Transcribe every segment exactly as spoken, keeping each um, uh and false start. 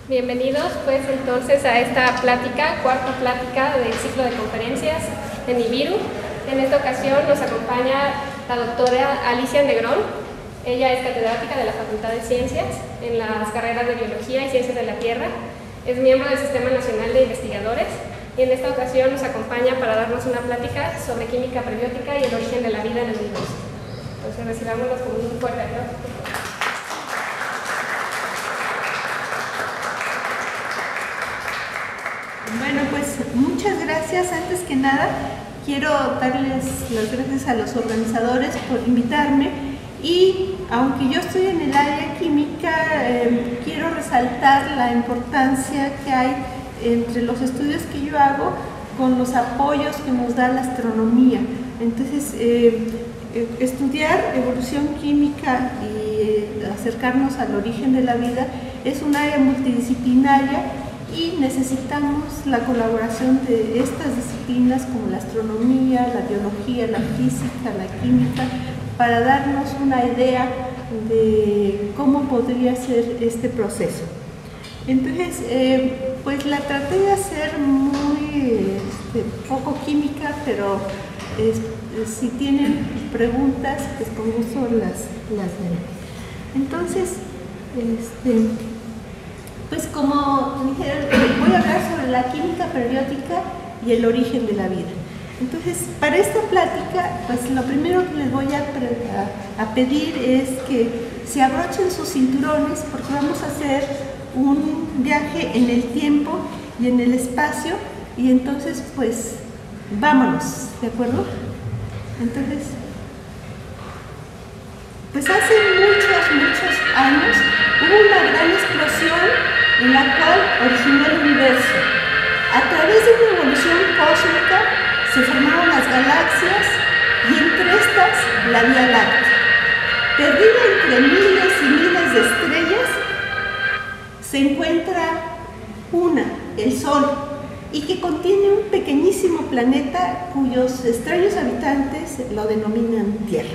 Bienvenidos pues entonces a esta plática, cuarta plática del ciclo de conferencias en Nibiru. En esta ocasión nos acompaña la doctora Alicia Negrón. Ella es catedrática de la Facultad de Ciencias en las carreras de Biología y Ciencias de la Tierra. Es miembro del Sistema Nacional de Investigadores y en esta ocasión nos acompaña para darnos una plática sobre química prebiótica y el origen de la vida en el universo. Entonces recibámoslos con un fuerte aplauso. Bueno, pues muchas gracias. Antes que nada, quiero darles las gracias a los organizadores por invitarme y aunque yo estoy en el área química, eh, quiero resaltar la importancia que hay entre los estudios que yo hago con los apoyos que nos da la astronomía. Entonces, eh, estudiar evolución química y eh, acercarnos al origen de la vida es un área multidisciplinaria y necesitamos la colaboración de estas disciplinas como la astronomía, la biología, la física, la química, para darnos una idea de cómo podría ser este proceso. Entonces, eh, pues la traté de hacer muy este, poco química, pero es, si tienen preguntas, pues con gusto las, las veré. Entonces, este, pues como dijeron, voy a hablar sobre la química prebiótica y el origen de la vida. Entonces, para esta plática, pues lo primero que les voy a, a, a pedir es que se abrochen sus cinturones porque vamos a hacer un viaje en el tiempo y en el espacio y entonces pues vámonos, ¿de acuerdo? Entonces, pues hace muchos, muchos años hubo una gran explosión en la cual originó el universo. A través de una evolución cósmica se formaron las galaxias y entre estas la Vía Láctea. Perdida entre miles y miles de estrellas, se encuentra una, el Sol, y que contiene un pequeñísimo planeta cuyos extraños habitantes lo denominan Tierra.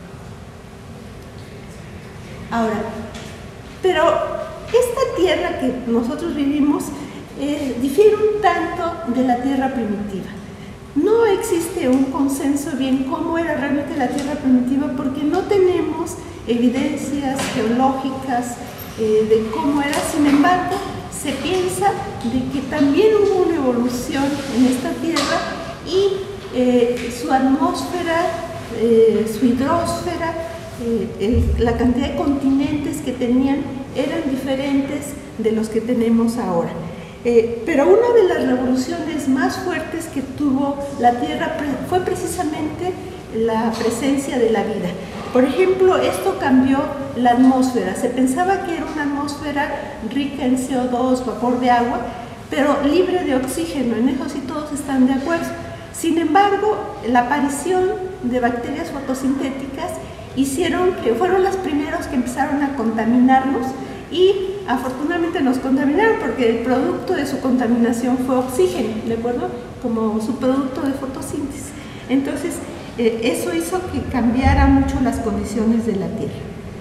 Ahora, pero esta Tierra que nosotros vivimos eh, difiere un tanto de la Tierra primitiva. No existe un consenso bien cómo era realmente la Tierra primitiva porque no tenemos evidencias geológicas eh, de cómo era. Sin embargo, se piensa de que también hubo una evolución en esta Tierra y eh, su atmósfera, eh, su hidrosfera, eh, el, la cantidad de continentes que tenían eran diferentes de los que tenemos ahora. Eh, pero una de las revoluciones más fuertes que tuvo la Tierra fue precisamente la presencia de la vida. Por ejemplo, esto cambió la atmósfera. Se pensaba que era una atmósfera rica en C O dos, vapor de agua, pero libre de oxígeno. En eso sí todos están de acuerdo. Sin embargo, la aparición de bacterias fotosintéticas hicieron que fueron las primeros que empezaron a contaminarnos y afortunadamente nos contaminaron porque el producto de su contaminación fue oxígeno, ¿de acuerdo? Como su producto de fotosíntesis. Entonces, eh, eso hizo que cambiara mucho las condiciones de la Tierra.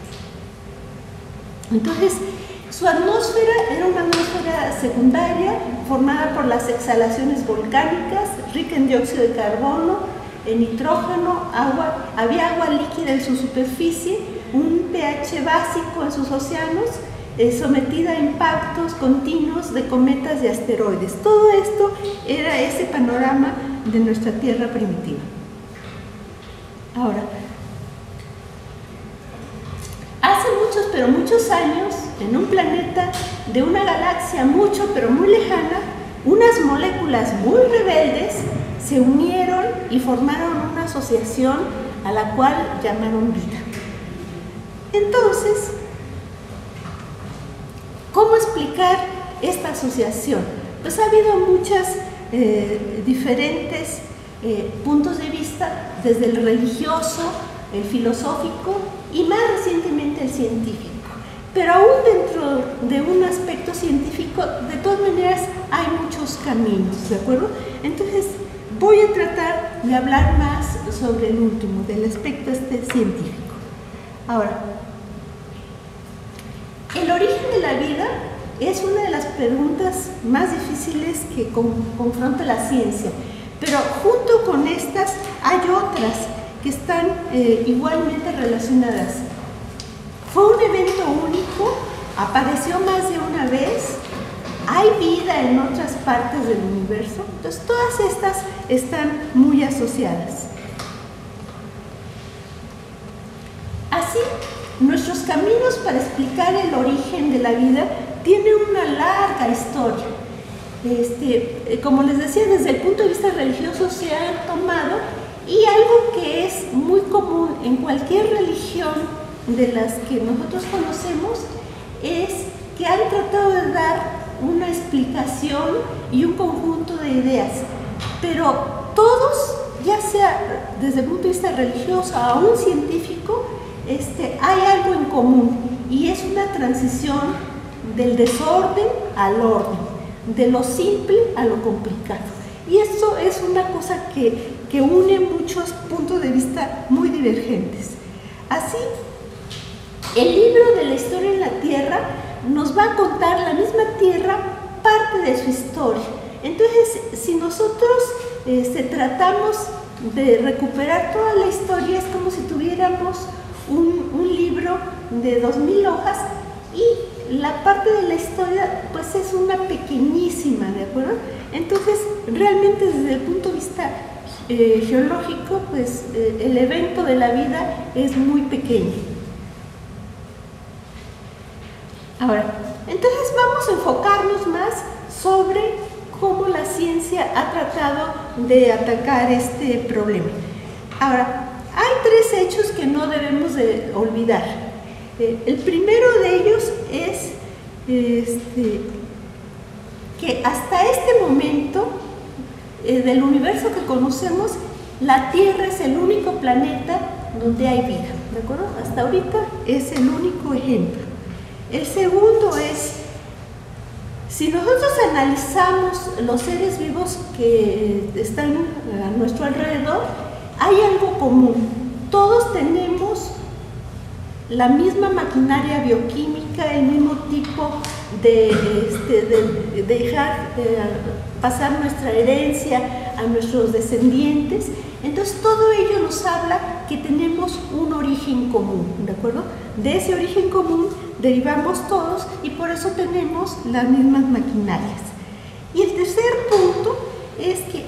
Entonces, su atmósfera era una atmósfera secundaria formada por las exhalaciones volcánicas, rica en dióxido de carbono, en nitrógeno, agua, había agua líquida en su superficie, un pH básico en sus océanos, eh, sometida a impactos continuos de cometas y asteroides. Todo esto era ese panorama de nuestra Tierra primitiva. Ahora, hace muchos, pero muchos años, en un planeta de una galaxia mucho, pero muy lejana, unas moléculas muy rebeldes se unieron y formaron una asociación a la cual llamaron vida. Entonces, ¿cómo explicar esta asociación? Pues ha habido muchos eh, diferentes eh, puntos de vista, desde el religioso, el filosófico y más recientemente el científico. Pero aún dentro de un aspecto científico, de todas maneras, hay muchos caminos, ¿de acuerdo? Entonces, voy a tratar de hablar más sobre el último, del aspecto este científico. Ahora, el origen de la vida es una de las preguntas más difíciles que con, confronta la ciencia, pero junto con estas hay otras que están eh, igualmente relacionadas. Fue un evento único, apareció más de una vez, hay vida en otras partes del universo, entonces todas estas están muy asociadas. Así, nuestros caminos para explicar el origen de la vida tienen una larga historia. Este, como les decía, desde el punto de vista religioso se han tomado, y algo que es muy común en cualquier religión de las que nosotros conocemos es que han tratado de dar una explicación y un conjunto de ideas, pero todos, ya sea desde el punto de vista religioso a un científico, este, hay algo en común, y es una transición del desorden al orden, de lo simple a lo complicado. Y eso es una cosa que, que une muchos puntos de vista muy divergentes. Así, el libro de la historia en la Tierra nos va a contar la misma Tierra parte de su historia. Entonces, si nosotros este, tratamos de recuperar toda la historia, es como si tuviéramos un, un libro de dos mil hojas, y la parte de la historia pues es una pequeñísima, ¿de acuerdo? Entonces, realmente desde el punto de vista eh, geológico, pues eh, el evento de la vida es muy pequeño. Ahora, entonces vamos a enfocarnos más sobre cómo la ciencia ha tratado de atacar este problema. Ahora, hay tres hechos que no debemos de olvidar. Eh, el primero de ellos es este, que hasta este momento eh, del universo que conocemos, la Tierra es el único planeta donde hay vida, ¿de acuerdo? Hasta ahorita es el único ejemplo. El segundo es, si nosotros analizamos los seres vivos que están a nuestro alrededor, hay algo común. Todos tenemos la misma maquinaria bioquímica, el mismo tipo de, este, de, de dejar eh, pasar nuestra herencia a nuestros descendientes. Entonces todo ello nos habla que tenemos un origen común, ¿de acuerdo? De ese origen común derivamos todos, y por eso tenemos las mismas maquinarias. Y el tercer punto es que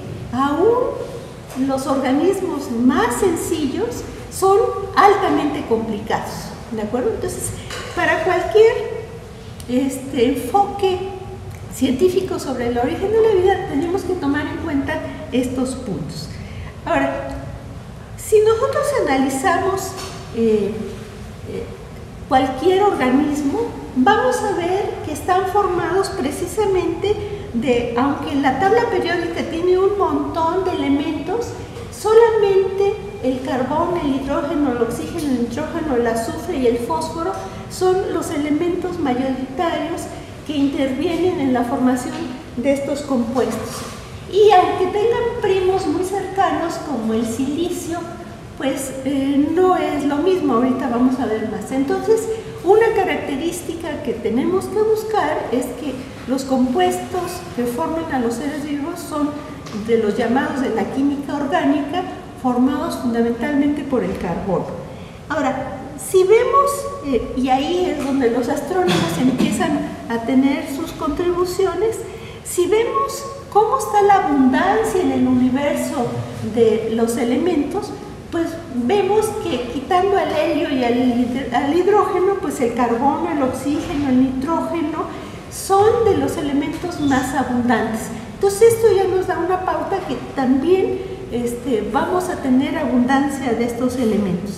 aún los organismos más sencillos son altamente complicados, ¿de acuerdo? Entonces, para cualquier este, enfoque científico sobre el origen de la vida, tenemos que tomar en cuenta estos puntos. Ahora, si nosotros analizamos eh, eh, cualquier organismo, vamos a ver que están formados precisamente de, aunque la tabla periódica tiene un montón de elementos, solamente el carbón, el hidrógeno, el oxígeno, el nitrógeno, el azufre y el fósforo son los elementos mayoritarios que intervienen en la formación de estos compuestos. Y aunque tengan primos muy cercanos como el silicio, pues eh, no es lo mismo. Ahorita vamos a ver más. Entonces, una característica que tenemos que buscar es que los compuestos que forman a los seres vivos son de los llamados de la química orgánica, formados fundamentalmente por el carbono. Ahora, si vemos, eh, y ahí es donde los astrónomos empiezan a tener sus contribuciones, si vemos cómo está la abundancia en el universo de los elementos, pues vemos que quitando al helio y al, al hidrógeno, pues el carbono, el oxígeno, el nitrógeno son de los elementos más abundantes. Entonces esto ya nos da una pauta que también este, vamos a tener abundancia de estos elementos.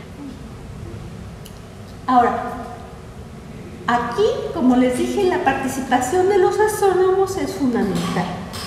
Ahora, aquí, como les dije, la participación de los astrónomos es fundamental.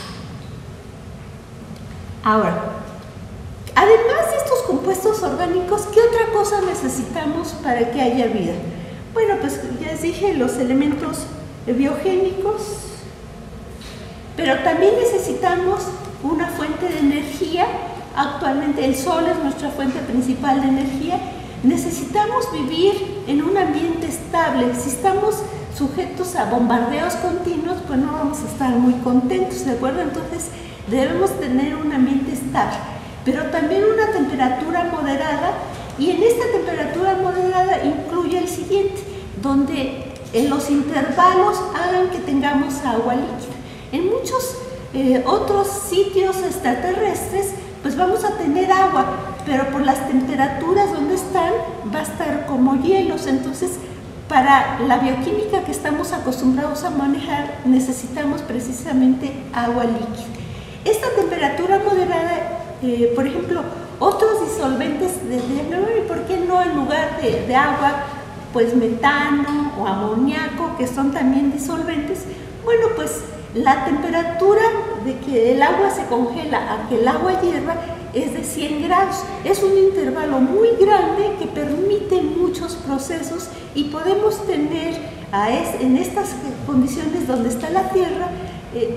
Ahora, además de estos compuestos orgánicos, ¿qué otra cosa necesitamos para que haya vida? Bueno, pues ya les dije, los elementos biogénicos, pero también necesitamos una fuente de energía. Actualmente el sol es nuestra fuente principal de energía. Necesitamos vivir en un ambiente estable. Si estamos sujetos a bombardeos continuos, pues no vamos a estar muy contentos, ¿de acuerdo? Entonces debemos tener un ambiente estable, pero también una temperatura moderada, y en esta temperatura moderada incluye el siguiente, donde en los intervalos hagan que tengamos agua líquida. En muchos eh, otros sitios extraterrestres pues vamos a tener agua, pero por las temperaturas donde están va a estar como hielos. Entonces, para la bioquímica que estamos acostumbrados a manejar, necesitamos precisamente agua líquida. Esta temperatura moderada, eh, por ejemplo, otros disolventes, de, ¿por qué no en lugar de, de agua, pues metano o amoníaco, que son también disolventes? Bueno, pues la temperatura de que el agua se congela a que el agua hierva es de cien grados. Es un intervalo muy grande que permite muchos procesos, y podemos tener a es, en estas condiciones donde está la Tierra, eh,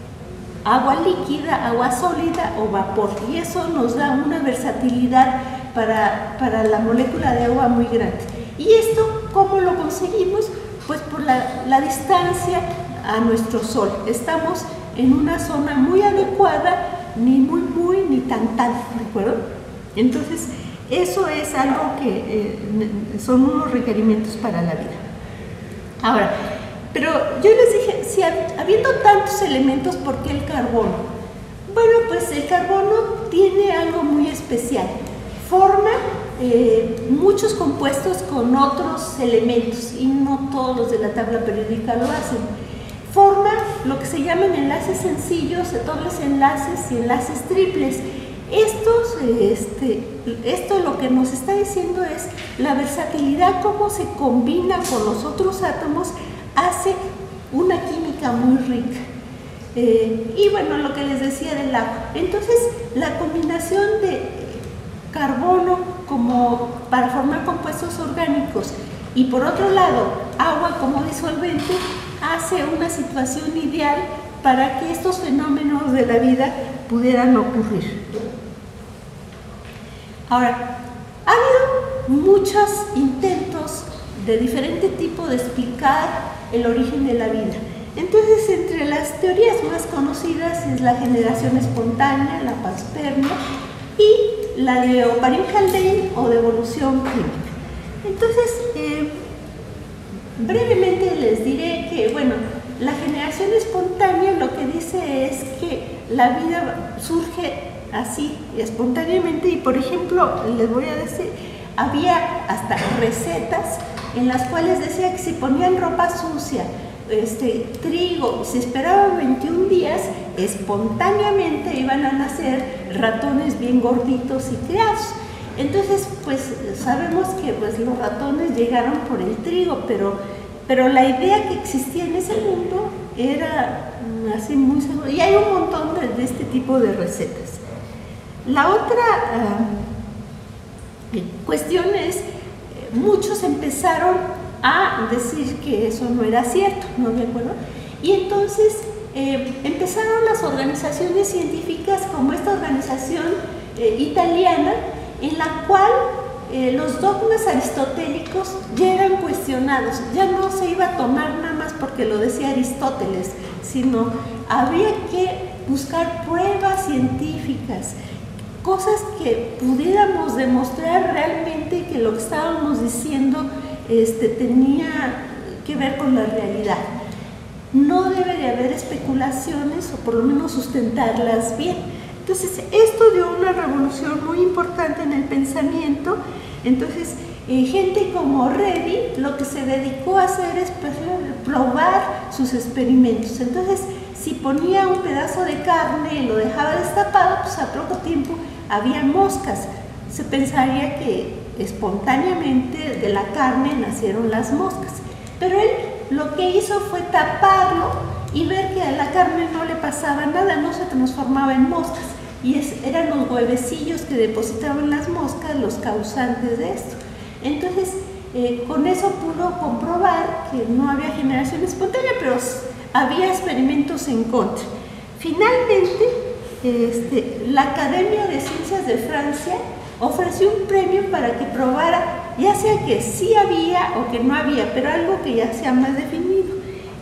agua líquida, agua sólida o vapor, y eso nos da una versatilidad para, para la molécula de agua muy grande. ¿Y esto cómo lo conseguimos? Pues por la, la distancia a nuestro Sol. Estamos en una zona muy adecuada, ni muy muy ni tan tan, ¿de acuerdo? Entonces eso es algo que eh, son unos requerimientos para la vida. Ahora, pero yo les dije, si habiendo tantos elementos, ¿por qué el carbono? Bueno, pues el carbono tiene algo muy especial. Forma eh, muchos compuestos con otros elementos, y no todos los de la tabla periódica lo hacen. Forma lo que se llaman enlaces sencillos, dobles enlaces y enlaces triples. Estos, este, esto lo que nos está diciendo es la versatilidad, cómo se combina con los otros átomos, hace una química muy rica. Eh, y bueno, lo que les decía del agua. Entonces, la combinación de carbono como para formar compuestos orgánicos, y por otro lado, agua como disolvente, hace una situación ideal para que estos fenómenos de la vida pudieran ocurrir. Ahora, ha habido muchos intentos de diferente tipo de explicar el origen de la vida. Entonces, entre las teorías más conocidas es la generación espontánea, la panspermia, y la de Oparin-Haldane o de evolución química. Entonces, eh, brevemente les diré que, bueno, la generación espontánea lo que dice es que la vida surge así, espontáneamente, y por ejemplo, les voy a decir, había hasta recetas en las cuales decía que si ponían ropa sucia, este, trigo, se esperaban veintiún días, espontáneamente iban a nacer ratones bien gorditos y criados. Entonces, pues sabemos que pues, los ratones llegaron por el trigo, pero, pero la idea que existía en ese mundo era así muy segura, y hay un montón de, de este tipo de recetas. La otra uh, cuestión es, muchos empezaron a decir que eso no era cierto, ¿no de acuerdo? Y entonces eh, empezaron las organizaciones científicas, como esta organización eh, italiana, en la cual eh, los dogmas aristotélicos ya eran cuestionados. Ya no se iba a tomar nada más porque lo decía Aristóteles, sino había que buscar pruebas científicas, cosas que pudiéramos demostrar realmente que lo que estábamos diciendo este, tenía que ver con la realidad. No debe de haber especulaciones, o por lo menos sustentarlas bien. Entonces, esto dio una revolución muy importante en el pensamiento. Entonces, eh, gente como Redi lo que se dedicó a hacer es pues, probar sus experimentos. Entonces, si ponía un pedazo de carne y lo dejaba destapado, pues a poco tiempo había moscas. Se pensaría que espontáneamente de la carne nacieron las moscas. Pero él lo que hizo fue taparlo y ver que a la carne no le pasaba nada, no se transformaba en moscas. Y es, eran los huevecillos que depositaban las moscas los causantes de esto. Entonces, eh, con eso pudo comprobar que no había generación espontánea, pero había experimentos en contra. Finalmente, este, la Academia de Ciencias de Francia ofreció un premio para que probara, ya sea que sí había o que no había, pero algo que ya sea más definido.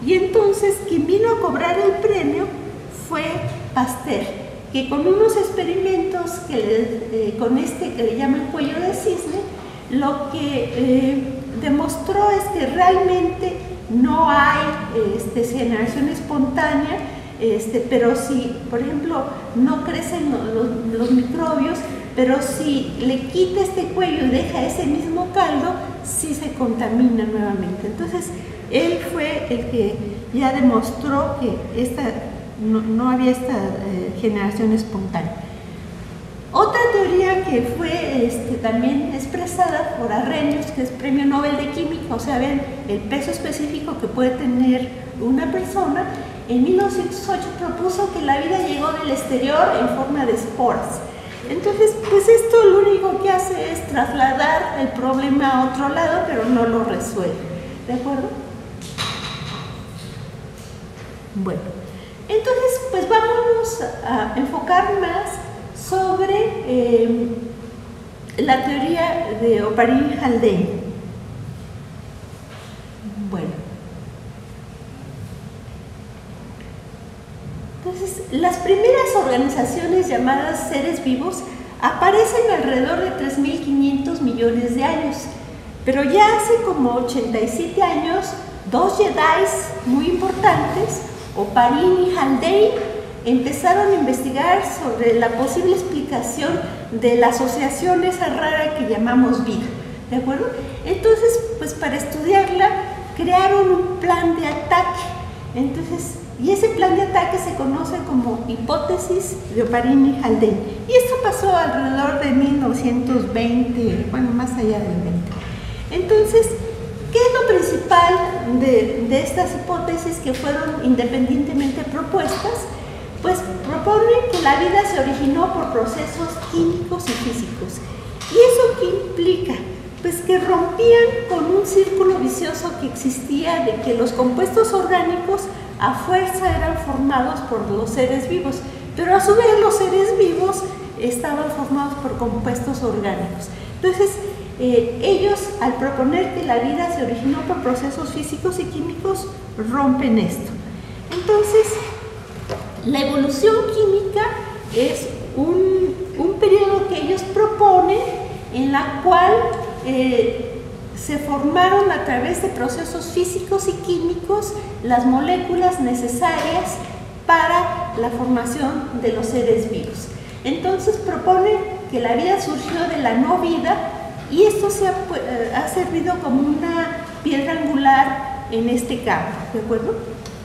Y entonces quien vino a cobrar el premio fue Pasteur, que con unos experimentos que le, eh, con este que le llaman cuello de cisne, lo que eh, demostró es que realmente no hay este, generación espontánea, este, pero si, por ejemplo, no crecen los, los microbios, pero si le quita este cuello y deja ese mismo caldo, sí se contamina nuevamente. Entonces, él fue el que ya demostró que esta, no, no había esta eh, generación espontánea. Otra teoría que fue este, también expresada por Arrhenius, que es Premio Nobel de Química, o sea, ven el peso específico que puede tener una persona, en mil novecientos ocho propuso que la vida llegó del exterior en forma de esporas. Entonces, pues esto lo único que hace es trasladar el problema a otro lado, pero no lo resuelve. ¿De acuerdo? Bueno, entonces, pues vámonos a enfocar más sobre eh, la teoría de Oparin-Haldane. Bueno, entonces las primeras organizaciones llamadas seres vivos aparecen alrededor de tres mil quinientos millones de años, pero ya hace como ochenta y siete años, dos Jedis muy importantes, Oparin y Haldane, empezaron a investigar sobre la posible explicación de la asociación esa rara que llamamos vida, ¿de acuerdo? Entonces, pues para estudiarla, crearon un plan de ataque. Entonces, y ese plan de ataque se conoce como hipótesis de Oparin y Haldane. Y esto pasó alrededor de mil novecientos veinte, bueno, más allá del veinte. Entonces, ¿qué es lo principal de, de estas hipótesis que fueron independientemente propuestas? Pues proponen que la vida se originó por procesos químicos y físicos. ¿Y eso qué implica? Pues que rompían con un círculo vicioso que existía de que los compuestos orgánicos a fuerza eran formados por los seres vivos, pero a su vez los seres vivos estaban formados por compuestos orgánicos. Entonces, eh, ellos, al proponer que la vida se originó por procesos físicos y químicos, rompen esto. Entonces, la evolución química es un, un periodo que ellos proponen en la cual eh, se formaron a través de procesos físicos y químicos las moléculas necesarias para la formación de los seres vivos. Entonces proponen que la vida surgió de la no vida y esto se ha, ha servido como una piedra angular en este campo, ¿de acuerdo?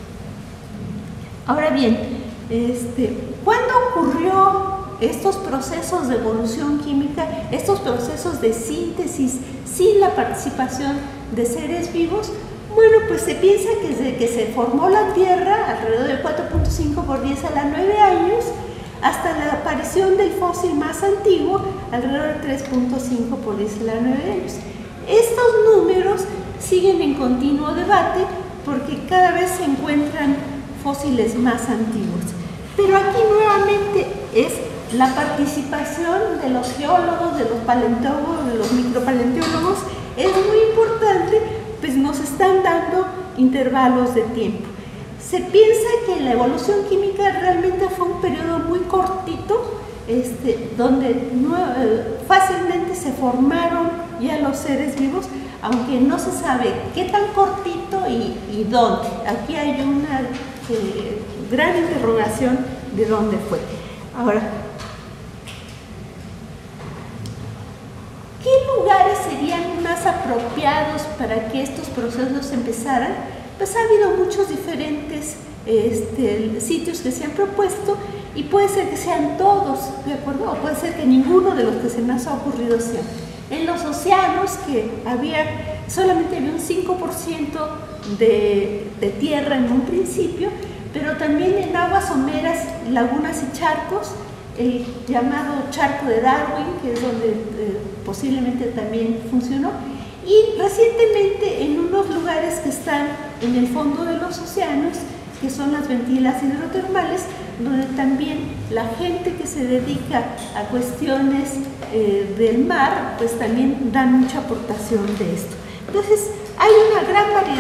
Ahora bien, Este, ¿cuándo ocurrió estos procesos de evolución química, estos procesos de síntesis sin la participación de seres vivos? Bueno, pues se piensa que desde que se formó la Tierra, alrededor de cuatro punto cinco por diez a la nueve años, hasta la aparición del fósil más antiguo, alrededor de tres punto cinco por diez a la nueve años. Estos números siguen en continuo debate porque cada vez se encuentran fósiles más antiguos. Pero aquí nuevamente es la participación de los geólogos, de los paleontólogos, de los micropaleontólogos, es muy importante, pues nos están dando intervalos de tiempo. Se piensa que la evolución química realmente fue un periodo muy cortito, este, donde no, eh, fácilmente se formaron ya los seres vivos, aunque no se sabe qué tan cortito y, y dónde. Aquí hay una eh, gran interrogación de dónde fue. Ahora, ¿qué lugares serían más apropiados para que estos procesos empezaran? Pues ha habido muchos diferentes este, sitios que se han propuesto y puede ser que sean todos, ¿de acuerdo? O puede ser que ninguno de los que se nos ha ocurrido sea. En los océanos, que había, solamente había un cinco por ciento de, de tierra en un principio, pero también en aguas someras, lagunas y charcos, el llamado charco de Darwin, que es donde eh, posiblemente también funcionó, y recientemente en unos lugares que están en el fondo de los océanos, que son las ventilas hidrotermales, donde también la gente que se dedica a cuestiones eh, del mar, pues también da mucha aportación de esto. Entonces, hay una gran variedad de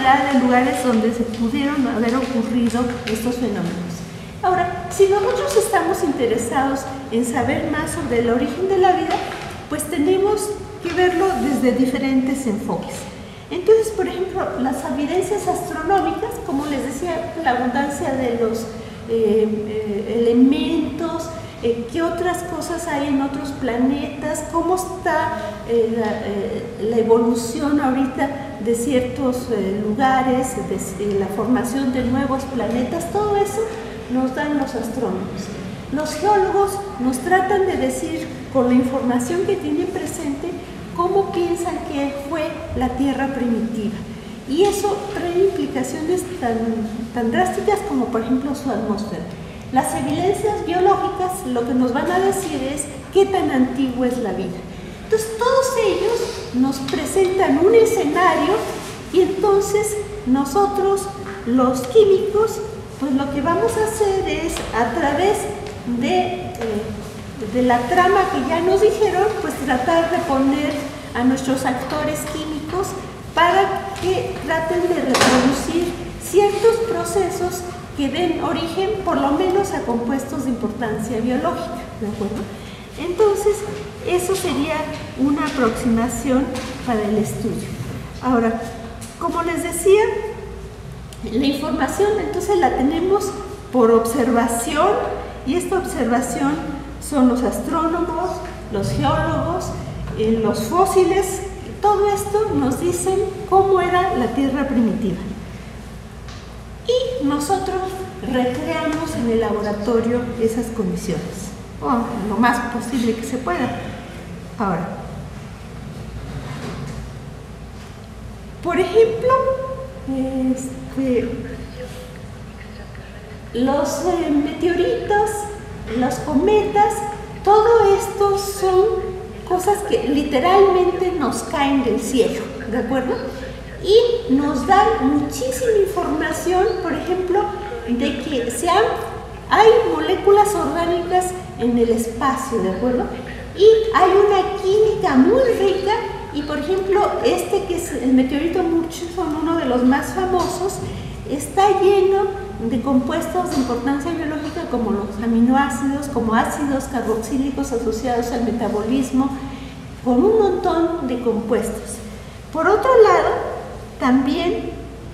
lugares donde se pudieron haber ocurrido estos fenómenos. Ahora, si nosotros estamos interesados en saber más sobre el origen de la vida, pues tenemos que verlo desde diferentes enfoques. Entonces, por ejemplo, las evidencias astronómicas, como les decía, la abundancia de los eh, eh, elementos, eh, qué otras cosas hay en otros planetas, cómo está eh, la, eh, la evolución ahorita de ciertos eh, lugares, de, de la formación de nuevos planetas, todo eso nos dan los astrónomos. Los geólogos nos tratan de decir, con la información que tienen presente, cómo piensan que fue la Tierra primitiva. Y eso trae implicaciones tan, tan drásticas como, por ejemplo, su atmósfera. Las evidencias biológicas lo que nos van a decir es qué tan antigua es la vida. Entonces, todos ellos nos presentan un escenario y entonces nosotros, los químicos, pues lo que vamos a hacer es, a través de, eh, de la trama que ya nos dijeron, pues tratar de poner a nuestros actores químicos para que traten de reproducir ciertos procesos que den origen, por lo menos, a compuestos de importancia biológica, ¿de acuerdo? Entonces, eso sería una aproximación para el estudio. Ahora, como les decía, la información entonces la tenemos por observación, y esta observación son los astrónomos, los geólogos, eh, los fósiles. Todo esto nos dicen cómo era la Tierra primitiva. Y nosotros recreamos en el laboratorio esas condiciones, o lo más posible que se pueda. Ahora, por ejemplo, este, los eh, meteoritos, los cometas, todo esto son cosas que literalmente nos caen del cielo, ¿de acuerdo? Y nos dan muchísima información, por ejemplo, de que se han, hay moléculas orgánicas en el espacio, ¿de acuerdo? Y hay una química muy rica, y por ejemplo, este que es el meteorito Murchison, uno de los más famosos, está lleno de compuestos de importancia biológica como los aminoácidos, como ácidos carboxílicos asociados al metabolismo, con un montón de compuestos. Por otro lado, también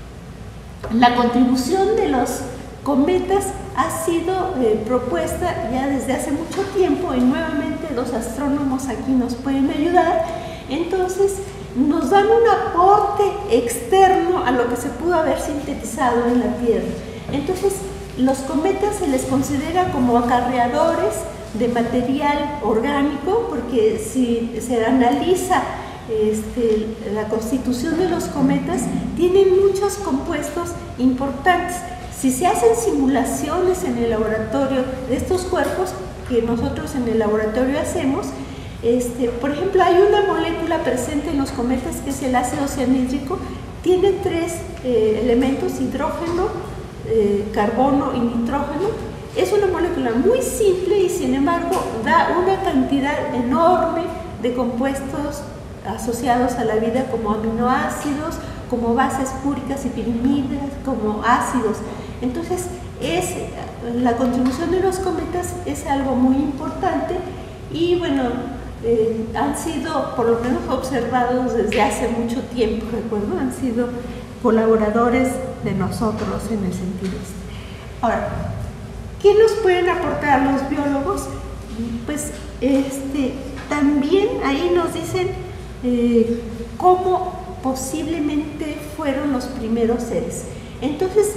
la contribución de los cometas ha sido eh, propuesta ya desde hace mucho tiempo, y nuevamente los astrónomos aquí nos pueden ayudar. Entonces, nos dan un aporte externo a lo que se pudo haber sintetizado en la Tierra. Entonces, los cometas se les considera como acarreadores de material orgánico, porque si se analiza este, la constitución de los cometas, tienen muchos compuestos importantes. Si se hacen simulaciones en el laboratorio de estos cuerpos, que nosotros en el laboratorio hacemos, Este, por ejemplo, hay una molécula presente en los cometas que es el ácido cianhídrico. Tiene tres eh, elementos: hidrógeno, eh, carbono y nitrógeno. Es una molécula muy simple y sin embargo da una cantidad enorme de compuestos asociados a la vida, como aminoácidos, como bases púricas y pirimidas, como ácidos. Entonces, es, la contribución de los cometas es algo muy importante, y bueno, Eh, han sido por lo menos observados desde hace mucho tiempo, recuerdo, han sido colaboradores de nosotros en el sentido este. Ahora, ¿qué nos pueden aportar los biólogos? Pues este, también ahí nos dicen eh, cómo posiblemente fueron los primeros seres. Entonces,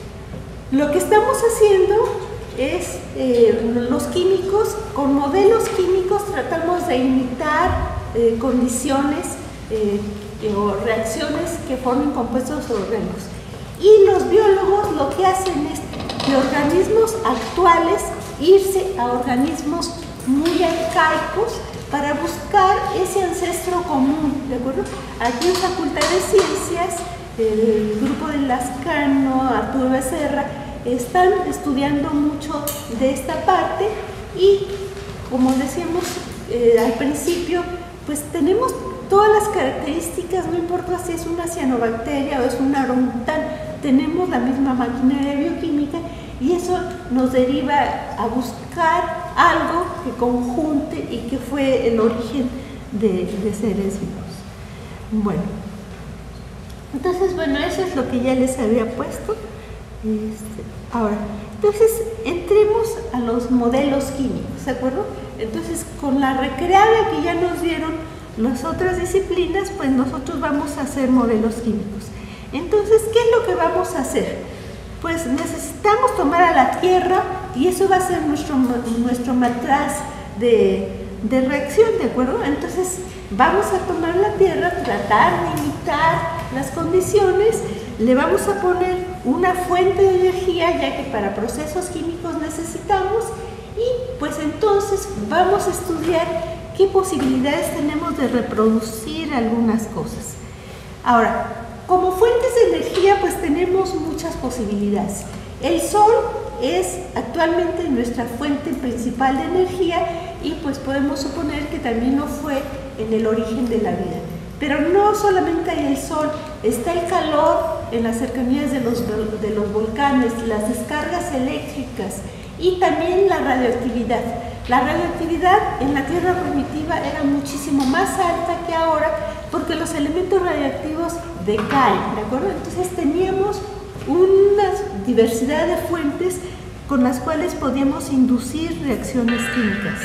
lo que estamos haciendo es, eh, los químicos, con modelos químicos tratamos de imitar eh, condiciones eh, o reacciones que formen compuestos orgánicos. Y los biólogos lo que hacen es, de organismos actuales, irse a organismos muy arcaicos para buscar ese ancestro común, ¿de acuerdo? Aquí en Facultad de Ciencias, el grupo de Lascano, Arturo Becerra, están estudiando mucho de esta parte, y como decíamos eh, al principio, pues tenemos todas las características, no importa si es una cianobacteria o es un orangután, tenemos la misma maquinaria bioquímica y eso nos deriva a buscar algo que conjunte y que fue el origen de, de seres vivos. Bueno, entonces, bueno, eso es lo que ya les había puesto. Este, ahora, entonces, entremos a los modelos químicos, ¿de acuerdo? Entonces, con la recreada que ya nos dieron las otras disciplinas, pues nosotros vamos a hacer modelos químicos. Entonces, ¿qué es lo que vamos a hacer? Pues necesitamos tomar a la Tierra y eso va a ser nuestro, nuestro matraz de, de reacción, ¿de acuerdo? Entonces, vamos a tomar la Tierra, tratar de imitar las condiciones, le vamos a poner una fuente de energía, ya que para procesos químicos necesitamos, y pues entonces vamos a estudiar qué posibilidades tenemos de reproducir algunas cosas. Ahora, como fuentes de energía, pues tenemos muchas posibilidades. El Sol es actualmente nuestra fuente principal de energía y pues podemos suponer que también lo fue en el origen de la vida. Pero no solamente hay el Sol, está el calor en las cercanías de los, de los volcanes, las descargas eléctricas y también la radioactividad. La radioactividad en la Tierra primitiva era muchísimo más alta que ahora porque los elementos radioactivos decaen, ¿de acuerdo? Entonces teníamos una diversidad de fuentes con las cuales podíamos inducir reacciones químicas.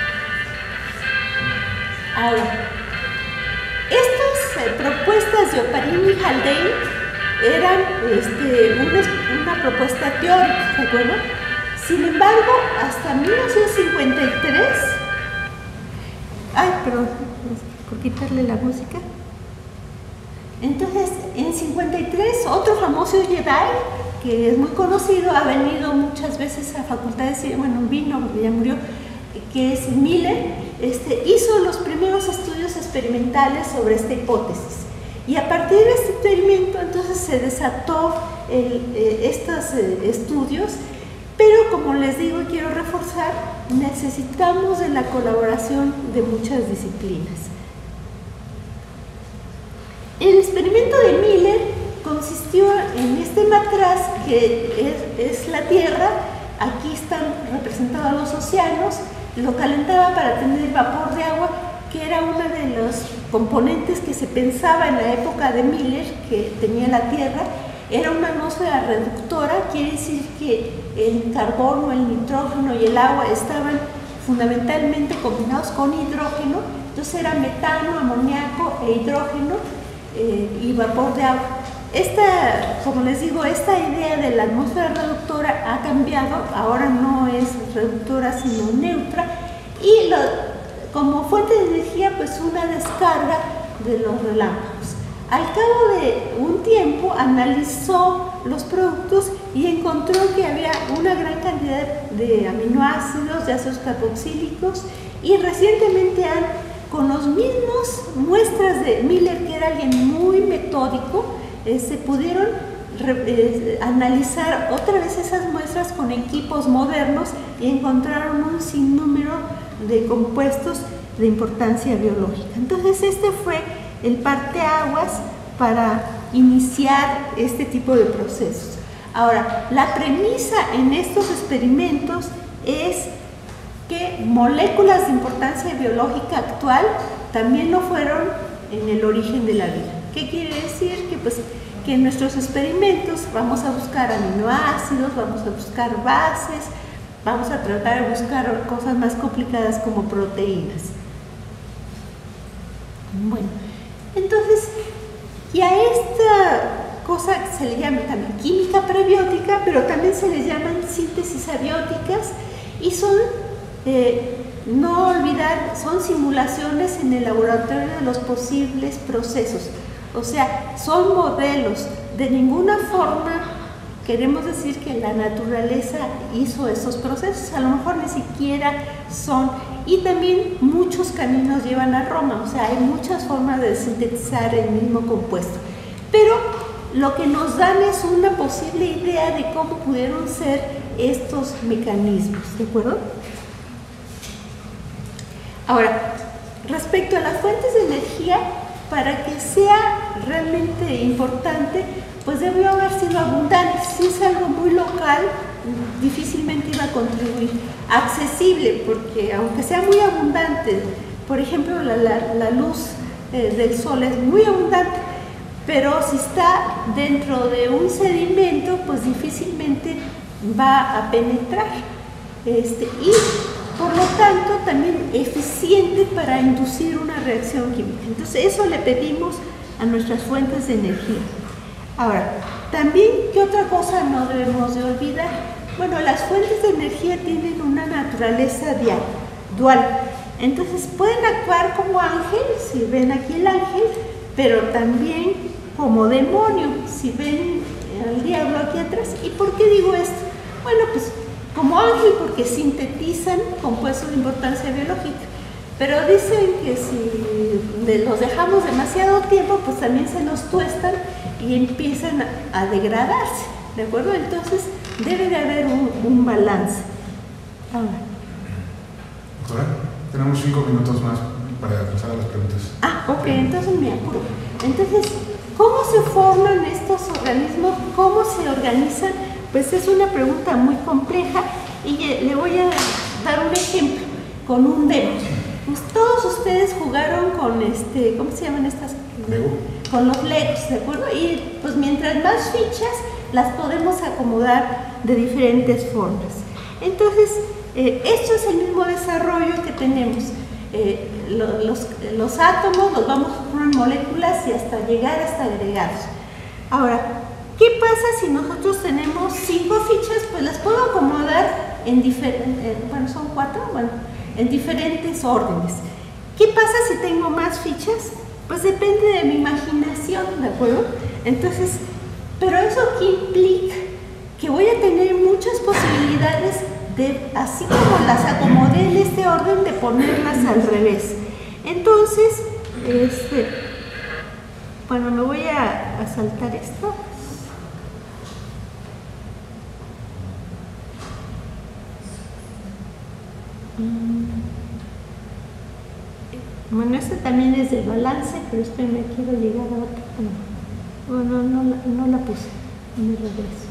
Ahora, estas eh, propuestas de Oparin y Haldane eran este, una, una propuesta teórica, ¿de acuerdo? Sin embargo, hasta mil novecientos cincuenta y tres, ay, perdón, por quitarle la música. Entonces, en cincuenta y tres, otro famoso Jedi, que es muy conocido, ha venido muchas veces a facultades, bueno, vino, porque ya murió, que es Miller, este, hizo los primeros estudios experimentales sobre esta hipótesis. Y a partir de este experimento, entonces se desató el, eh, estos eh, estudios, pero como les digo y quiero reforzar, necesitamos de la colaboración de muchas disciplinas. El experimento de Miller consistió en este matraz que es, es la Tierra, aquí están representados los océanos, lo calentaba para tener vapor de agua, que era uno de los componentes que se pensaba en la época de Miller que tenía la Tierra. Era una atmósfera reductora, quiere decir que el carbono, el nitrógeno y el agua estaban fundamentalmente combinados con hidrógeno, entonces era metano, amoníaco e hidrógeno eh, y vapor de agua. Esta, como les digo, esta idea de la atmósfera reductora ha cambiado, ahora no es reductora sino neutra, y lo, como fuente de energía, pues una descarga de los relámpagos. Al cabo de un tiempo analizó los productos y encontró que había una gran cantidad de aminoácidos, de ácidos carboxílicos, y recientemente han, con los mismos muestras de Miller, que era alguien muy metódico, eh, se pudieron eh, analizar otra vez esas muestras con equipos modernos y encontraron un sinnúmero de compuestos de importancia biológica. Entonces este fue el parteaguas para iniciar este tipo de procesos. Ahora, la premisa en estos experimentos es que moléculas de importancia biológica actual también lo fueron en el origen de la vida. ¿Qué quiere decir? Que, pues, que en nuestros experimentos vamos a buscar aminoácidos, vamos a buscar bases, vamos a tratar de buscar cosas más complicadas como proteínas. Bueno, entonces, y a esta cosa se le llama también química prebiótica, pero también se le llaman síntesis abióticas, y son, eh, no olvidar, son simulaciones en el laboratorio de los posibles procesos. O sea, son modelos. De ninguna forma queremos decir que la naturaleza hizo esos procesos, a lo mejor ni siquiera son. Y también muchos caminos llevan a Roma, o sea, hay muchas formas de sintetizar el mismo compuesto. Pero lo que nos dan es una posible idea de cómo pudieron ser estos mecanismos, ¿de acuerdo? Ahora, respecto a las fuentes de energía, para que sea realmente importante, pues debió haber sido abundante. Si es algo muy local, difícilmente iba a contribuir. Accesible, porque aunque sea muy abundante, por ejemplo, la, la, la luz eh, del sol es muy abundante, pero si está dentro de un sedimento, pues difícilmente va a penetrar. Este, y por lo tanto también eficiente para inducir una reacción química. Entonces eso le pedimos a nuestras fuentes de energía. Ahora, también, ¿qué otra cosa no debemos de olvidar? Bueno, las fuentes de energía tienen una naturaleza dual. Entonces pueden actuar como ángel, si ven aquí el ángel, pero también como demonio, si ven al diablo aquí atrás. ¿Y por qué digo esto? Bueno, pues como ángel porque sintetizan compuestos de importancia biológica, pero dicen que si los dejamos demasiado tiempo, pues también se nos tuestan y empiezan a degradarse, ¿de acuerdo? Entonces debe de haber un, un balance. Ahora. Doctora, tenemos cinco minutos más para pasar a las preguntas. Ah, ok, entonces me apuro. Entonces, ¿cómo se forman estos organismos? ¿Cómo se organizan? Pues es una pregunta muy compleja y le voy a dar un ejemplo con un demo. Pues todos ustedes jugaron con, este, ¿cómo se llaman estas? Lego. Con los Legos, ¿de acuerdo? Y pues mientras más fichas, las podemos acomodar de diferentes formas. Entonces, eh, esto es el mismo desarrollo que tenemos. Eh, lo, los, los átomos los vamos por moléculas y hasta llegar hasta agregados. Ahora, ¿qué pasa si nosotros tenemos cinco fichas? Pues las puedo acomodar en diferentes, bueno, son cuatro, bueno, en diferentes órdenes. ¿Qué pasa si tengo más fichas? Pues depende de mi imaginación, ¿de acuerdo? Entonces, pero eso ¿qué implica? Que voy a tener muchas posibilidades de, así como las acomodé en este orden, de ponerlas al revés. Entonces, este, bueno, me voy a, a saltar esto. Bueno, este también es de balance, pero este me quiero llegar a otra. Bueno, no, no, no la puse, me regreso.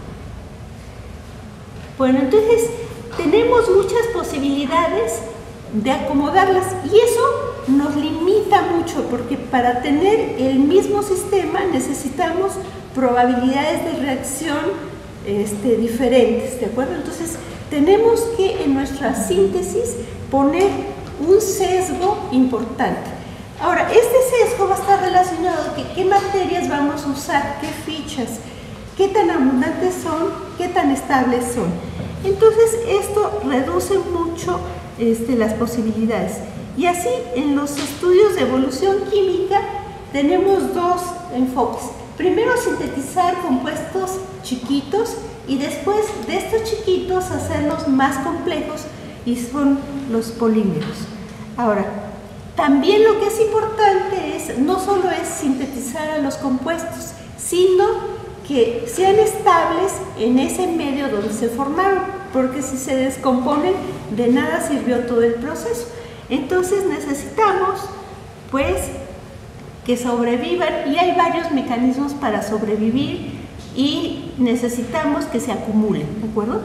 Bueno, entonces tenemos muchas posibilidades de acomodarlas y eso nos limita mucho porque para tener el mismo sistema necesitamos probabilidades de reacción este, diferentes, ¿de acuerdo? Entonces tenemos que en nuestra síntesis poner un sesgo importante. Ahora, este sesgo va a estar relacionado con qué materias vamos a usar, qué fichas, qué tan abundantes son, qué tan estables son. Entonces, esto reduce mucho este, las posibilidades. Y así, en los estudios de evolución química, tenemos dos enfoques. Primero, sintetizar compuestos chiquitos y después de estos chiquitos hacerlos más complejos y son los polímeros. Ahora, también lo que es importante es, no solo es sintetizar a los compuestos, sino que sean estables en ese medio donde se formaron, porque si se descomponen, de nada sirvió todo el proceso. Entonces necesitamos, pues, que sobrevivan, y hay varios mecanismos para sobrevivir, y necesitamos que se acumulen, ¿de acuerdo?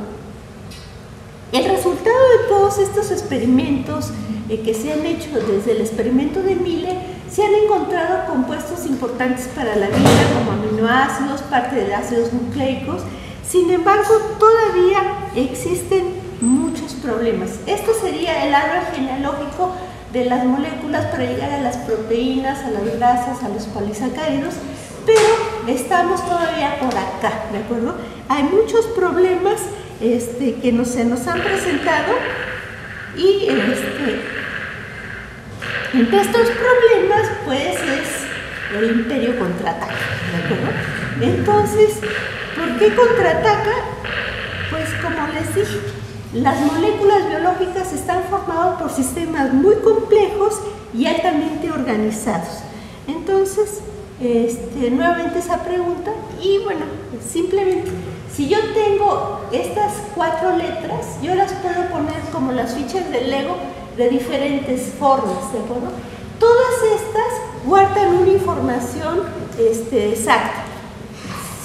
El resultado de todos estos experimentos eh, que se han hecho desde el experimento de Miller, se han encontrado compuestos importantes para la vida, como aminoácidos, parte de ácidos nucleicos. Sin embargo, todavía existen muchos problemas. Esto sería el árbol genealógico de las moléculas para llegar a las proteínas, a las grasas, a los polisacáridos, pero estamos todavía por acá, ¿de acuerdo? Hay muchos problemas este, que nos, se nos han presentado y este, entre estos problemas, pues, es el imperio contraataca, ¿de acuerdo? Entonces, ¿por qué contraataca? Pues, como les dije, las moléculas biológicas están formadas por sistemas muy complejos y altamente organizados. Entonces, este, nuevamente esa pregunta, y bueno, simplemente, si yo tengo estas cuatro letras, yo las puedo poner como las fichas del Lego de diferentes formas, ¿de acuerdo? Todas estas guardan una información este, exacta.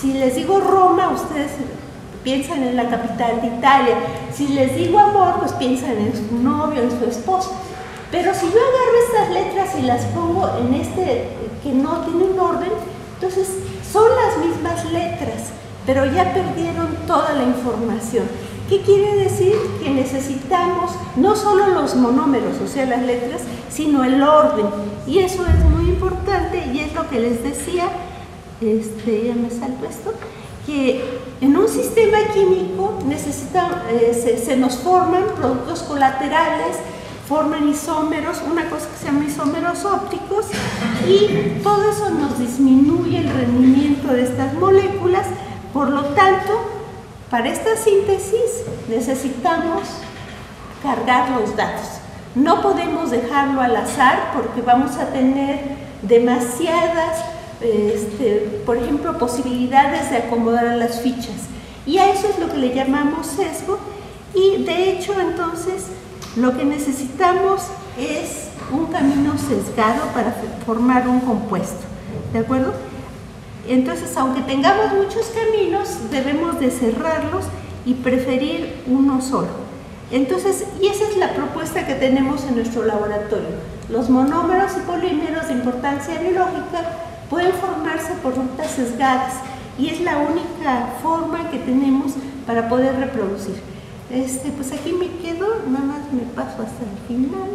Si les digo Roma, ustedes piensan en la capital de Italia. Si les digo amor, pues piensan en su novio, en su esposo. Pero si yo agarro estas letras y las pongo en este que no tiene un orden, entonces son las mismas letras, pero ya perdieron toda la información. ¿Qué quiere decir? Que necesitamos no solo los monómeros, o sea, las letras, sino el orden. Y eso es muy importante y es lo que les decía, este, ya me salto esto, que en un sistema químico necesita, eh, se, se nos forman productos colaterales, forman isómeros, una cosa que se llama isómeros ópticos, y todo eso nos disminuye el rendimiento de estas moléculas. Por lo tanto, para esta síntesis necesitamos cargar los datos. No podemos dejarlo al azar porque vamos a tener demasiadas, este, por ejemplo, posibilidades de acomodar las fichas. Y a eso es lo que le llamamos sesgo. Y de hecho, entonces, lo que necesitamos es un camino sesgado para formar un compuesto. ¿De acuerdo? Entonces, aunque tengamos muchos caminos, debemos de cerrarlos y preferir uno solo. Entonces, y esa es la propuesta que tenemos en nuestro laboratorio. Los monómeros y polímeros de importancia biológica pueden formarse por rutas sesgadas y es la única forma que tenemos para poder reproducir. Este, pues aquí me quedo, nada más me paso hasta el final.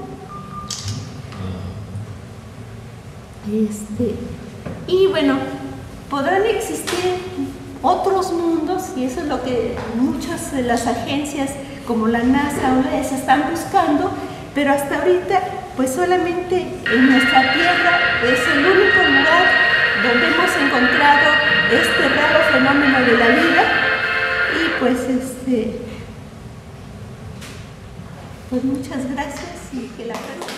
Este, y bueno, podrán existir otros mundos y eso es lo que muchas de las agencias como la NASA o la E S A están buscando, pero hasta ahorita pues solamente en nuestra Tierra es el único lugar donde hemos encontrado este raro fenómeno de la vida y pues este pues muchas gracias y que la pregunta.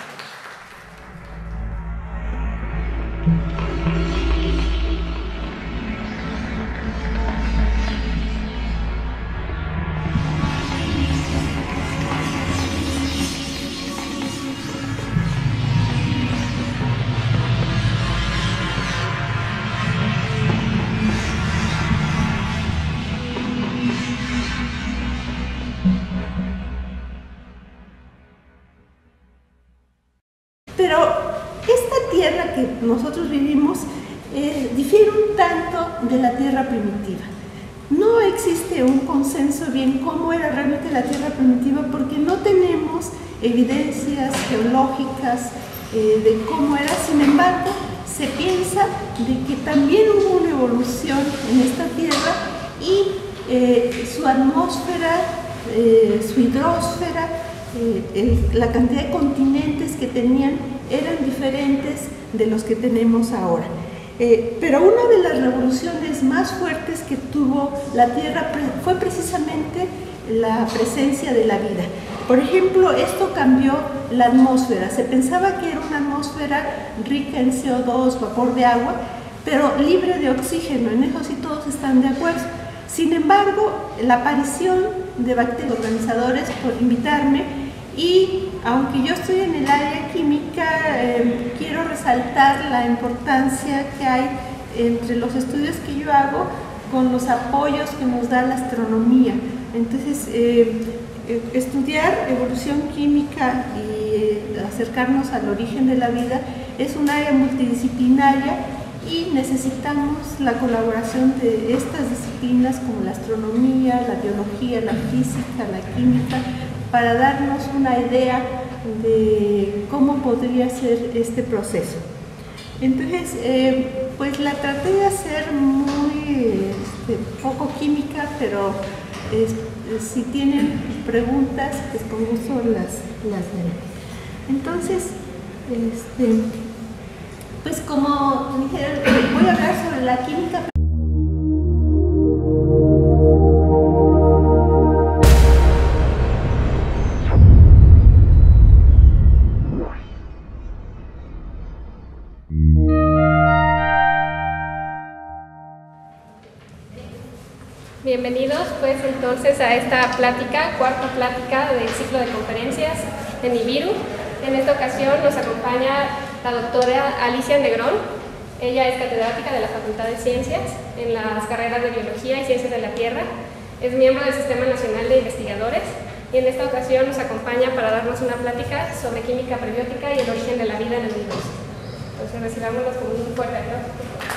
Pero esta tierra que nosotros vivimos eh, difiere un tanto de la tierra primitiva. No existe un consenso bien cómo era realmente la tierra primitiva porque no tenemos evidencias geológicas eh, de cómo era. Sin embargo, se piensa de que también hubo una evolución en esta tierra y eh, su atmósfera, eh, su hidrosfera, Eh, el, la cantidad de continentes que tenían eran diferentes de los que tenemos ahora. Eh, pero una de las revoluciones más fuertes que tuvo la Tierra pre fue precisamente la presencia de la vida. Por ejemplo, esto cambió la atmósfera. Se pensaba que era una atmósfera rica en C O dos, vapor de agua, pero libre de oxígeno. En eso sí todos están de acuerdo. Sin embargo, la aparición de bacterias organizadores por invitarme. Y aunque yo estoy en el área química, eh, quiero resaltar la importancia que hay entre los estudios que yo hago con los apoyos que nos da la astronomía. Entonces, eh, estudiar evolución química y eh, acercarnos al origen de la vida es un área multidisciplinaria y necesitamos la colaboración de estas disciplinas como la astronomía, la biología, la física, la química, para darnos una idea de cómo podría ser este proceso. Entonces, eh, pues la traté de hacer muy este, poco química, pero es, si tienen preguntas, pues con gusto las, las veré. Entonces, este, pues como dijeron, voy a hablar sobre la química. Bienvenidos pues entonces a esta plática, cuarta plática del ciclo de conferencias en Nibiru. En esta ocasión nos acompaña la doctora Alicia Negrón. Ella es catedrática de la Facultad de Ciencias en las carreras de Biología y Ciencias de la Tierra. Es miembro del Sistema Nacional de Investigadores y en esta ocasión nos acompaña para darnos una plática sobre química prebiótica y el origen de la vida en el universo. Entonces recibámoslos con un fuerte aplauso.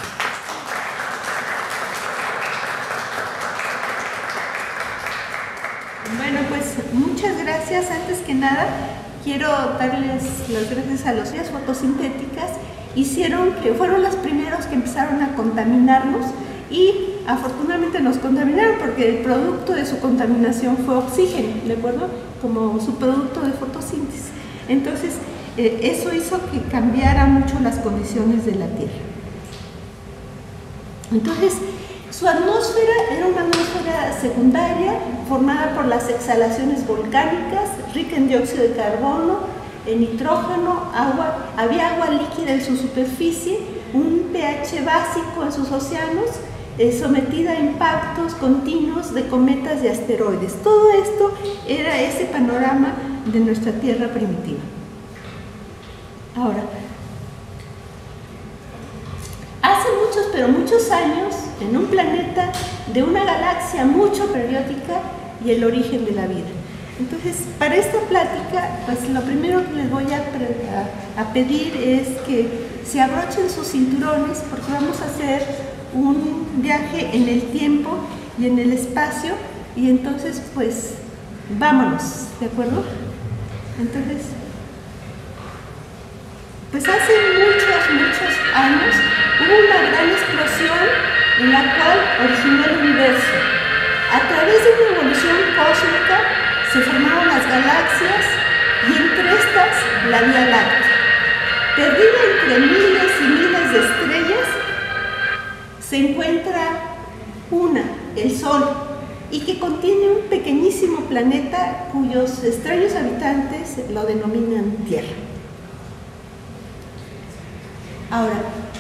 Bueno, pues muchas gracias. Antes que nada, quiero darles las gracias a las vías fotosintéticas. Hicieron que fueron los primeros que empezaron a contaminarnos y afortunadamente nos contaminaron porque el producto de su contaminación fue oxígeno, ¿de acuerdo? Como su producto de fotosíntesis. Entonces, eh, eso hizo que cambiara mucho las condiciones de la Tierra. Entonces, su atmósfera era una atmósfera secundaria formada por las exhalaciones volcánicas, rica en dióxido de carbono, en nitrógeno, agua, había agua líquida en su superficie, un pH básico en sus océanos, eh, sometida a impactos continuos de cometas y asteroides. Todo esto era ese panorama de nuestra Tierra primitiva. Ahora, hace muchos, pero muchos años, en un planeta de una galaxia mucho periódica y el origen de la vida. Entonces, para esta plática, pues lo primero que les voy a, a, a pedir es que se abrochen sus cinturones porque vamos a hacer un viaje en el tiempo y en el espacio y entonces, pues, vámonos, ¿de acuerdo? Entonces, pues hace muchos, muchos años hubo una gran explosión en la cual originó el universo. A través de una evolución cósmica se formaron las galaxias y entre estas la Vía Láctea. Perdida entre miles y miles de estrellas, se encuentra una, el Sol, y que contiene un pequeñísimo planeta cuyos extraños habitantes lo denominan Tierra. Ahora,